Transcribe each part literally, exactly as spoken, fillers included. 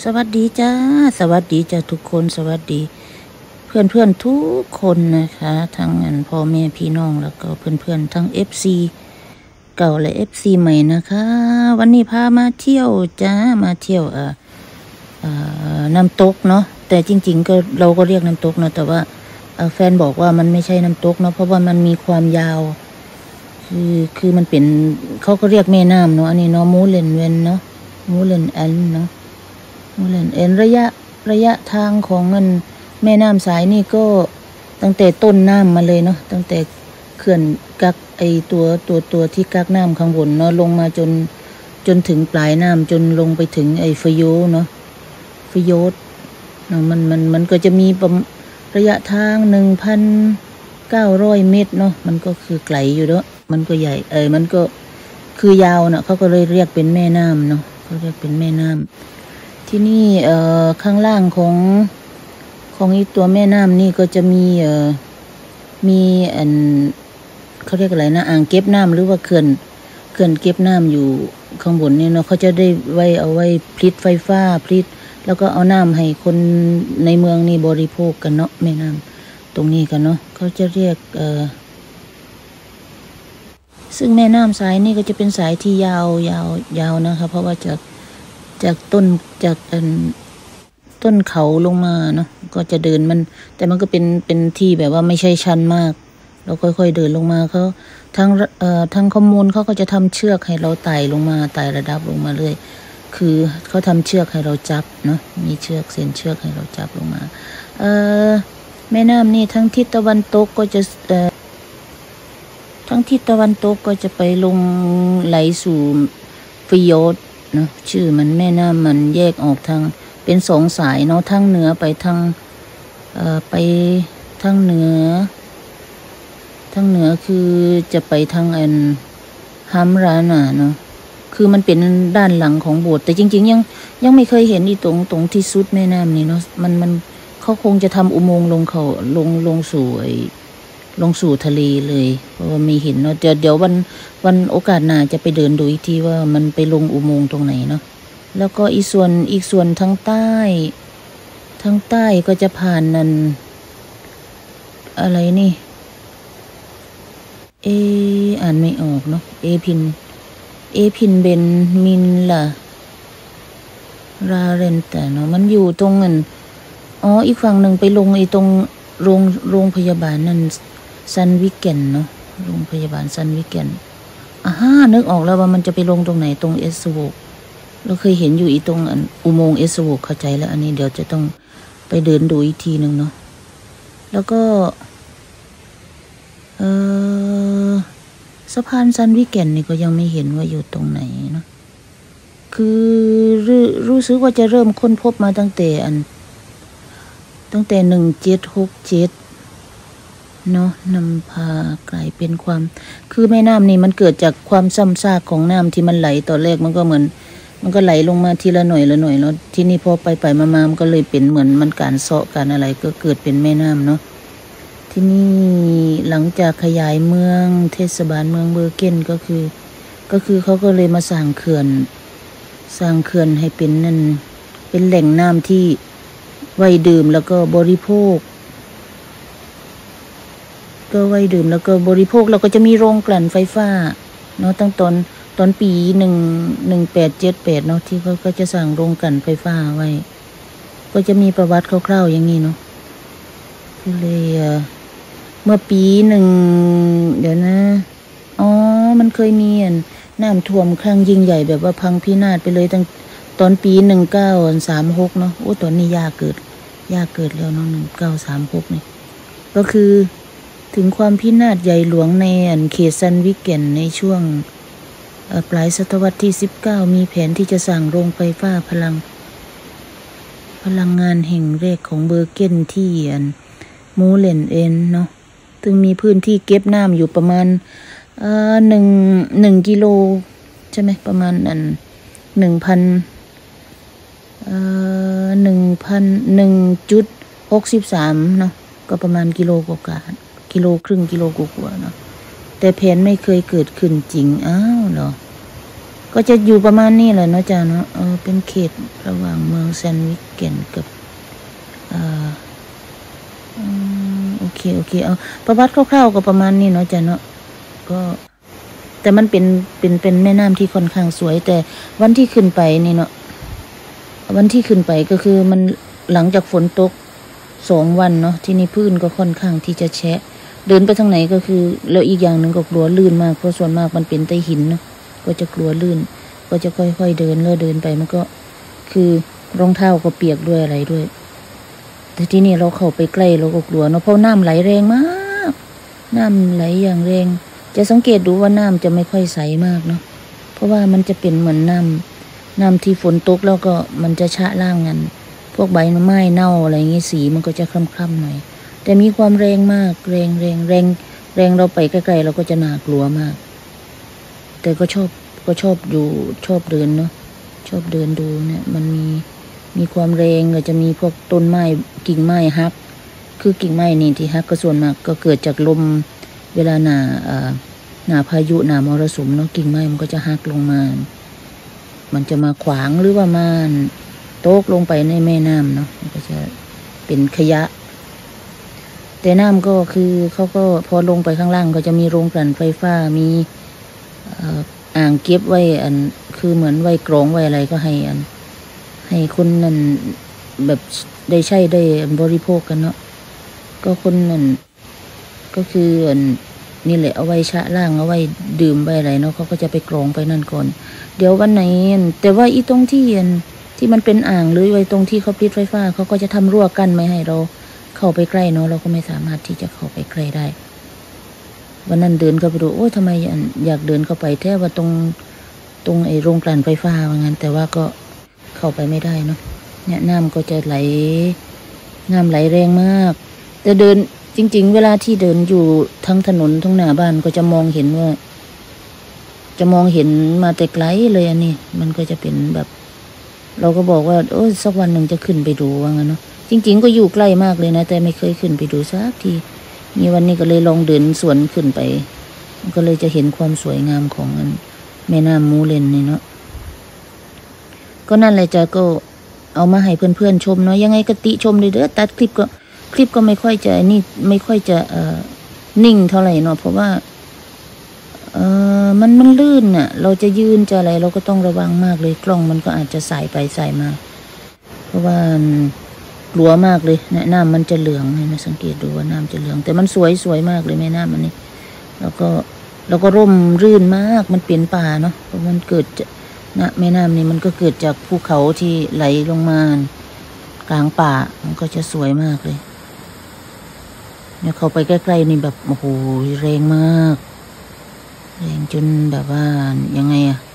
สวัสดีจ้าสวัสดีจ้าทุกคนสวัสดีเพื่อนเพื่อนทุกคนนะคะทั้งอันพ่อแม่พี่น้องแล้วก็เพื่อนเพื่อนทั้ง เอฟ ซี เก่าและ เอฟ ซี ใหม่นะคะวันนี้พามาเที่ยวจ้ามาเที่ยวเอ่อเอ่อน้ำตกเนาะแต่จริงๆก็เราก็เรียกน้ำตกเนาะแต่ว่าแฟนบอกว่ามันไม่ใช่น้ำตกเนาะเพราะว่ามันมีความยาวคือคือมันเป็นเขาก็เรียกแม่น้ำเนาะอันนี้เนาะมูเลนเวนเนาะมูเลนแอนเนาะมูเลนเอนระยะระยะทางของเงินแม่น้ำสายนี่ก็ตั้งแต่ต้นน้ำมาเลยเนาะตั้งแต่เขื่อนกักไอตัวตัวตัวที่กักน้ำข้างบนเนาะลงมาจนจนถึงปลายน้ำจนลงไปถึงไอฟโยเนาะฟโยดเนาะมันมันมันก็จะมีระยะทางหนึ่งพันเก้าร้อยเมตรเนาะมันก็คือไกลอยู่เนาะมันก็ใหญ่เออมันก็คือยาวเนาะเขาก็เลยเรียกเป็นแม่น้ำเนาะเขาเรียกเป็นแม่น้ำที่นี่เอ่อข้างล่างของของอีตัวแม่น้ำนี่ก็จะมีเอ่อมีอันเขาเรียกอะไรนะอ่างเก็บน้ำหรือว่าเขื่อนเขื่อนเก็บน้ำอยู่ข้างบนนี่เนาะเขาจะได้ไว้เอาไว้ผลิตไฟฟ้าผลิตแล้วก็เอาน้ำให้คนในเมืองนี่บริโภคกันเนาะแม่น้ำตรงนี้กันเนาะเขาจะเรียกเอ่อซึ่งแม่น้ำสายนี่ก็จะเป็นสายที่ยาวยาวยาวนะคะเพราะว่าจากจากต้นจากต้นเขาลงมาเนาะก็จะเดินมันแต่มันก็เป็นเป็นที่แบบว่าไม่ใช่ชันมากเราค่อยๆเดินลงมาเขาทางเอ่อทางข้อมูลเขาก็จะทำเชือกให้เราไต่ลงมาไต่ระดับลงมาเลยคือเขาทำเชือกให้เราจับเนาะมีเชือกเส้นเชือกให้เราจับลงมาเอ่อแม่น้ำนี่ทั้งทิศตะวันตกก็จะเอ่อทั้งทิศตะวันตกก็จะไปลงไหลสู่ฟิยอร์ดเนาะชื่อมันแม่น้ำมันแยกออกทางเป็นสองสายเนาะทางเหนือไปทางเอ่อไปทางเหนือทางเหนือคือจะไปทางอันฮัมราน่ะเนาะคือมันเป็นด้านหลังของโบสถ์แต่จริงๆยังยังไม่เคยเห็นอีตรงตรงที่สุดแม่น้ำนี่เนาะมันมันเขาคงจะทำอุโมงค์ลงเขาลงลงสู่ไอลงสู่ทะเลเลยเพราะว่ามีเห็นเนาะเดี๋ยวเดี๋ยววันวันโอกาสหน้าจะไปเดินดูอีกทีว่ามันไปลงอุโมงค์ตรงไหนเนาะแล้วก็อีกส่วนอีกส่วนทางใต้ทางใต้ก็จะผ่านนั่นอะไรนี่เออ่านไม่ออกเนาะเอพินเอพินเบนมินล่ะราเรนแต่เนาะมันอยู่ตรงนั้นอ๋ออีกฝั่งหนึ่งไปลงไอ้ตรงโรงโรงพยาบาลนั่นซันวิกเกนเนาะโรงพยาบาลซันวิกเกนอ่าฮะนึกออกแล้วว่ามันจะไปลงตรงไหนตรงเอสโวกเราเคยเห็นอยู่อีตรงอุโมงค์เอสโวกเข้าใจแล้วอันนี้เดี๋ยวจะต้องไปเดินดูอีกทีหนึ่งเนาะแล้วก็เออสะพานซันวิกเกนนี่ก็ยังไม่เห็นว่าอยู่ตรงไหนเนาะคือรู้รู้สึกว่าจะเริ่มค้นพบมาตั้งแต่อันตั้งแต่หนึ่งเจ็ดหกเจ็ดเนาะนำพากลายเป็นความคือแม่น้ำนี่มันเกิดจากความซ้ำซากของน้ำที่มันไหลตอนแรกมันก็เหมือนมันก็ไหลลงมาทีละหน่อยละหน่อยแล้วที่นี่พอไปไปมาๆมันก็เลยเป็นเหมือนมันการเซาะการอะไรก็เกิดเป็นแม่น้ำเนาะที่นี่หลังจากขยายเมืองเทศบาลเมืองเบอร์เกนก็คือก็คือเขาก็เลยมาสร้างเขื่อนสร้างเขื่อนให้เป็นนั่นเป็นแหล่งน้ำที่ไว้ดื่มแล้วก็บริโภคก็ไว้ดื่มแล้วก็บริโภคเราก็จะมีโรงกลั่นไฟฟ้าเนาะตั้งตอนตอนปีหนึ่งหนึ่งแปดเจ็ดแปดเนาะที่เขาก็จะสั่งโรงกลั่นไฟฟ้าไว้ก็จะมีประวัติคร่าวๆอย่างนี้เนาะก็เลยเมื่อปีหนึ่งเดี๋ยวนะอ๋อมันเคยมีน้ำท่วมครั้งยิ่งใหญ่แบบว่าพังพินาศไปเลยตั้งตอนปีหนึ่งเก้าสามหกเนาะโอ้ตอนนี้ยาเกิดยาเกิดแล้วเนาะหนึ่งเก้าสามหกนี่ก็คือถึงความพินาศใหญ่หลวงในอันเขตซันวิกเกนในช่วงปลายศตวรรษที่สิบเก้ามีแผนที่จะสร้างโรงไฟฟ้าพลังพลังงานแห่งแรกของเบอร์เกนที่อันมูเลนเอนเนาะซึ่งมีพื้นที่เก็บน้ำอยู่ประมาณเอ่อหนึ่งหนึ่งกิโลใช่ไหมประมาณอันหนึ่งพันเอ่อหนึ่งพันหนึ่งจุดหกสิบสามเนาะก็ประมาณกิโลกว่ากิโลครึ่งกิโลกว่าเนาะแต่แผนไม่เคยเกิดขึ้นจริงอ้าวเหรอก็จะอยู่ประมาณนี้แหละเนาะจ้าเนาะเออเป็นเขตระหว่างเมืองแซนด์วิชเกนกับอ่าโอเคโอเคเอาประวัติคร่าวๆก็ประมาณนี้เนาะจ้าเนาะก็แต่มันเป็นเป็นเป็นแม่น้ำที่ค่อนข้างสวยแต่วันที่ขึ้นไปนี่เนาะวันที่ขึ้นไปก็คือมันหลังจากฝนตกสองวันเนาะที่นี่พื้นก็ค่อนข้างที่จะแฉะเดินไปทางไหนก็คือแล้วอีกอย่างหนึ่งก็กลัวลื่นมากเพราะส่วนมากมันเป็นใต้หินเนาะก็จะกลัวลื่นก็จะค่อยๆเดินแล้วเดินไปมันก็คือรองเท้าก็เปียกด้วยอะไรด้วยแต่ที่นี่เราเข้าไปใกล้เราก็กลัวเนาะเพราะน้ำไหลแรงมากน้ำไหลอย่างแรงจะสังเกตดูว่าน้ำจะไม่ค่อยใสมากเนาะเพราะว่ามันจะเป็นเหมือนน้ำน้ำที่ฝนตกแล้วก็มันจะชะล่างกันพวกใบไม้เน่าอะไรอย่างงี้สีมันก็จะคล้ำๆหน่อยแต่มีความแรงมากแรงแรงแรงแรงเราไปใกล้ๆเราก็จะน่ากลัวมากแต่ก็ชอบก็ชอบอยู่ชอบเดินเนาะชอบเดินดูเนี่ยมันมีมีความแรงก็จะมีพวกต้นไม้กิ่งไม้ฮักคือกิ่งไม้นี่ที่ฮักก็ส่วนมากก็เกิดจากลมเวลาหนาอ่าหนาพายุหนามรสุมเนาะกิ่งไม้มันก็จะฮักลงมามันจะมาขวางหรือว่ามันโตกลงไปในแม่น้ำเนาะมันก็จะเป็นขยะแต่น้ำก็คือเขาก็พอลงไปข้างล่างก็จะมีโรงกลั่นไฟฟ้ามีอ่างเก็บไว้อันคือเหมือนไว้กรองไว้อะไรก็ให้อันให้คนนั่นแบบได้ใช้ได้บริโภคกันเนาะก็คนนั่นก็คืออันนี่แหละเอาไว้ชะล่างเอาไว้ดื่มไว้อะไรเนาะเขาก็จะไปกรองไปนั่นก่อนเดี๋ยววันไหนแต่ว่าอีตรงที่อันที่มันเป็นอ่างหรือไว้ตรงที่เขาปิดไฟฟ้าเขาก็จะทำรั้วกั้นไม่ให้เราเข้าไปใกล้เนาะเราก็ไม่สามารถที่จะเข้าไปใกล้ได้วันนั้นเดินเข้าไปดูโอ้ยทำไมอยากเดินเข้าไปแท้ว่าตรงตรงไอ้โรงกลั่นไฟฟ้าว่างั้นแต่ว่าก็เข้าไปไม่ได้เนาะเนี่ยน้ำก็จะไหลน้ำไหลแรงมากแต่เดินจริงๆเวลาที่เดินอยู่ทั้งถนนทั้งหน้าบ้านก็จะมองเห็นว่าจะมองเห็นมาแต่ไกลเลยอันนี้มันก็จะเป็นแบบเราก็บอกว่าโอ้ยสักวันหนึ่งจะขึ้นไปดูว่างั้นเนาะจริงๆก็อยู่ใกล้มากเลยนะแต่ไม่เคยขึ้นไปดูสักทีมีวันนี้ก็เลยลองเดินสวนขึ้นไปก็เลยจะเห็นความสวยงามของแม่น้ำมูเลนนี่เนาะก็นั่นแหละจ้ะก็เอามาให้เพื่อนๆชมเนาะยังไงก็ติชมเลยเด้อตัดคลิปก็คลิปก็ไม่ค่อยจะนี่ไม่ค่อยจะเอ่อนิ่งเท่าไหร่เนาะเพราะว่าเออมันมันลื่นน่ะเราจะยืนจะอะไรเราก็ต้องระวังมากเลยกล้องมันก็อาจจะสายไปสายมาเพราะว่ากลัวมากเลยเนี่ยน้ำมันจะเหลืองให้มาสังเกตดูว่าน้ำจะเหลืองแต่มันสวยสวยมากเลยแม่น้ำมันนี่แล้วก็แล้วก็ร่มรื่นมากมันเปลี่ยนป่าเนาะเพราะมันเกิดนะแม่น้ำนี่มันก็เกิดจากภูเขาที่ไหลลงมากลางป่ามันก็จะสวยมากเลยเนี่ยเข้าไปใกล้ๆนี่แบบโอ้โหแรงมากแรงจนแบบว่ายังไงอะ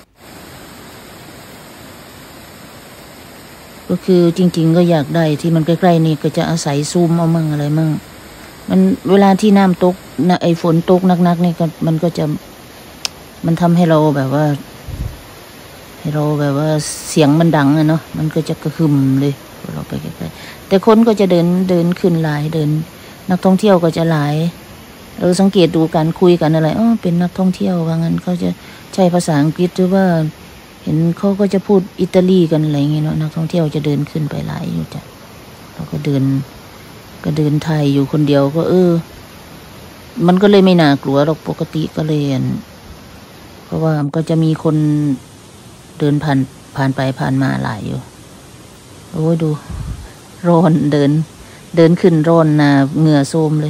ก็คือจริงๆก็อยากได้ที่มันใกล้ๆนี่ก็จะอาศัยซูมเอามั่งอะไรมั่งมันเวลาที่น้ำตกนะไอ้ฝนตกนักๆนี่ก็มันก็จะมันทำให้เราแบบว่าให้เราแบบว่าเสียงมันดังอะเนาะมันก็จะกระหึ่มเลยเราไปใกล้ๆแต่คนก็จะเดินเดินขึ้นหลายเดินนักท่องเที่ยวก็จะหลายเราสังเกตดูการคุยกันอะไรอ๋อเป็นนักท่องเที่ยวว่างั้นเขาจะใช้ภาษาอังกฤษหรือว่าเห็นเขาก็จะพูดอิตาลีกันอะไรอย่างเงี้ยเนาะนักท่องเที่ยวจะเดินขึ้นไปหลายอยู่จ้ะเราก็เดินก็เดินไทยอยู่คนเดียวก็เออมันก็เลยไม่น่ากลัวหรอกปกติก็เลยเพราะว่ามันก็จะมีคนเดินผ่านผ่านไปผ่านมาหลายอยู่โอ้ยดูร้อนเดินเดินขึ้นร้อนนะเหงื่อโซมเลย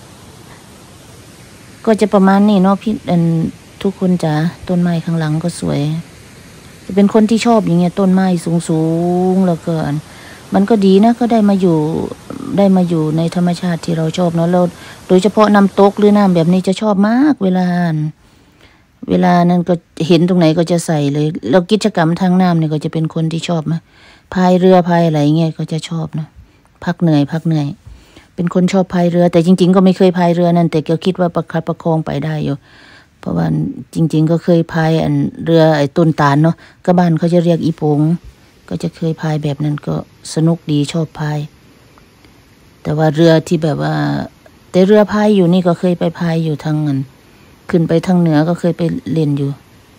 ก็จะประมาณนี้เนาะพี่อันทุกคนจ๋าต้นไม้ข้างหลังก็สวยจะเป็นคนที่ชอบอย่างเงี้ยต้นไม้สูงๆแล้วก็มันก็ดีนะก็ได้มาอยู่ได้มาอยู่ในธรรมชาติที่เราชอบเนาะเราโดยเฉพาะน้ำตกหรือน้ำแบบนี้จะชอบมากเวลาเวลานั้นก็เห็นตรงไหนก็จะใส่เลยแล้วกิจกรรมทางน้ำเนี่ยก็จะเป็นคนที่ชอบนะพายเรือพายอะไรเงี้ยก็จะชอบนะพักเหนื่อยพักเหนื่อยเป็นคนชอบพายเรือแต่จริงๆก็ไม่เคยพายเรือนั่นแต่ก็คิดว่าประคับประคองไปได้อยู่เพราะว่าจริงๆก็เคยพายอันเรือไอ้ต้นตาลเนาะก็บ้านเขาจะเรียกอีปงก็จะเคยพายแบบนั้นก็สนุกดีชอบพายแต่ว่าเรือที่แบบว่าแต่เรือพายอยู่นี่ก็เคยไปพายอยู่ทางนั้นขึ้นไปทางเหนือก็เคยไปเล่นอยู่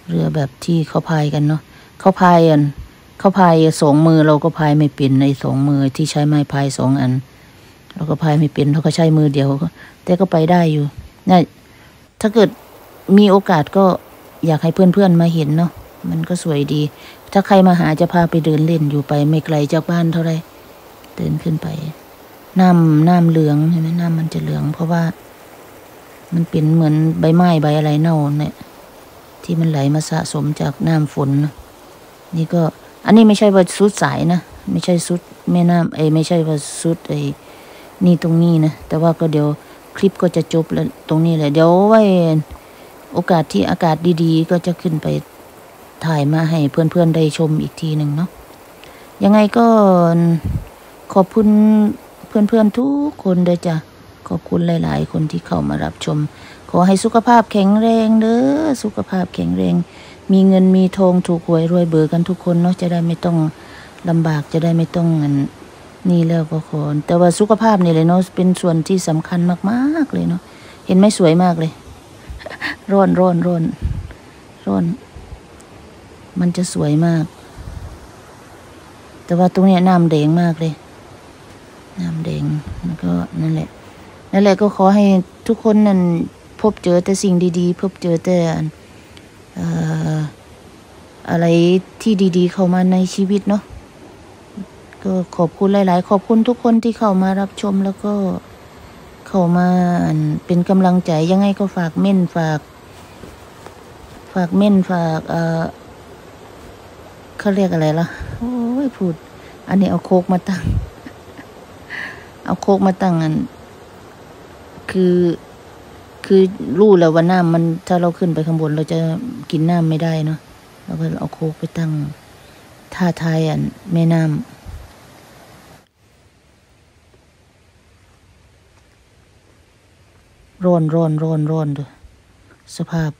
เรือแบบที่เขาพายกันเนาะเขาพายอันเขาพายสองมือเราก็พายไม่เป็นในสองมือที่ใช้ไม้พายสองอันเราก็พายไม่เป็นเราก็ใช้มือเดียวแต่ก็ไปได้อยู่เนี่ยถ้าเกิดมีโอกาสก็อยากให้เพื่อนๆมาเห็นเนาะมันก็สวยดีถ้าใครมาหาจะพาไปเดินเล่นอยู่ไปไม่ไกลจากบ้านเท่าไรเดินขึ้นไปน้ำน้ำเหลืองเห็นไหมน้ำมันจะเหลืองเพราะว่ามันเป็นเหมือนใบไม้ใบอะไรเน่าเนี่ยที่มันไหลมาสะสมจากน้ำฝนนี่ก็อันนี้ไม่ใช่ว่าสุดสายนะไม่ใช่สุดแม่น้ำไอไม่ใช่ว่าสุดไอนี่ตรงนี้นะแต่ว่าก็เดี๋ยวคลิปก็จะจบแล้วตรงนี้แหละเดี๋ยวไว้โอกาสที่อากาศดีๆก็จะขึ้นไปถ่ายมาให้เพื่อนๆได้ชมอีกทีหนึ่งเนาะยังไงก็ขอบคุณเพื่อนๆทุกคนเลยจ้ะขอบคุณหลายๆคนที่เข้ามารับชมขอให้สุขภาพแข็งแรงเด้อสุขภาพแข็งแรงมีเงินมีทองถูกหวยรวยเบอร์กันทุกคนเนาะจะได้ไม่ต้องลำบากจะได้ไม่ต้องเงินนี่แล้วก็ขอแต่ว่าสุขภาพนี่เลยเนาะเป็นส่วนที่สำคัญมากๆเลยเนาะเห็นไหมสวยมากเลยร้อนร้อนร้อนร้อนมันจะสวยมากแต่ว่าตรงนี้น้ำแดงมากเลยน้ำแดงแล้วก็นั่นแหละนั่นแหละก็ขอให้ทุกคนนั่นพบเจอแต่สิ่งดีๆพบเจอแต่เอ่ออะไรที่ดีๆเข้ามาในชีวิตเนาะก็ขอบคุณหลายๆขอบคุณทุกคนที่เข้ามารับชมแล้วก็เข้ามาเป็นกำลังใจยังไงก็ฝากเม่นฝากฝากเม่นฝากเอ่อเขาเรียกอะไรล่ะโอ้ยพูดอันนี้เอาโคกมาตั้งเอาโคกมาตั้งอันคือคือรู้แล้วว่าน้ำมันถ้าเราขึ้นไปข้างบนเราจะกินน้ำไม่ได้เนาะเราก็เอาโคกไปตั้งท่าทายอันแม่น้ำร้อนร้อนร้อนร้อนด้วยสภาพ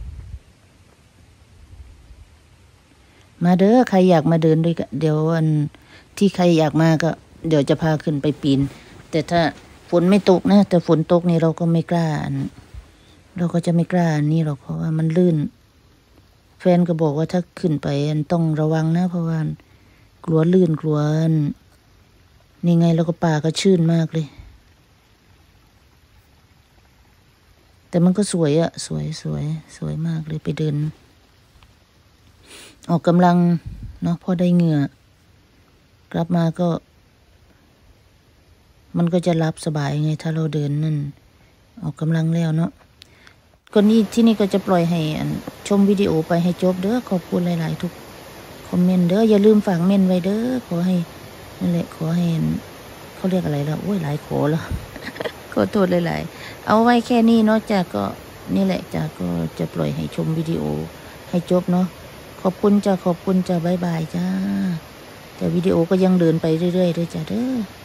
มาเด้อใครอยากมาเดินด้วยกันเดี๋ยวอันที่ใครอยากมาก็เดี๋ยวจะพาขึ้นไปปีนแต่ถ้าฝนไม่ตกนะแต่ฝนตกนี่เราก็ไม่กล้าเราก็จะไม่กล้านี่หรอกเพราะว่ามันลื่นแฟนก็บอกว่าถ้าขึ้นไปต้องระวังนะเพราะว่ากลัวลื่นกลัวนี่ไงแล้วก็ป่าก็ชื้นมากเลยแต่มันก็สวยอะสวยสวยสวยมากเลยไปเดินออกกำลังเนาะพอได้เหงื่อกลับมาก็มันก็จะรับสบายไงถ้าเราเดินนั่นออกกำลังแล้วเนาะก็นี่ที่นี่ก็จะปล่อยให้ชมวิดีโอไปให้จบเด้อขอบคุณหลายๆทุกคอมเมนต์เด้ออย่าลืมฝากเมนไว้เด้อขอให้นั่นแหละขอให้เขาเรียกอะไรแล้วโอ้ยหลายขอแล้วขอโทษหลายๆเอาไว้แค่นี้เนาะจ้ะก็นี่แหละจ้ะก็จะปล่อยให้ชมวิดีโอให้จบเนาะขอบคุณจ้ะขอบคุณจ้ะบ๊ายบายจ้าแต่วิดีโอก็ยังเดินไปเรื่อยๆด้วยจ้ะเด้อ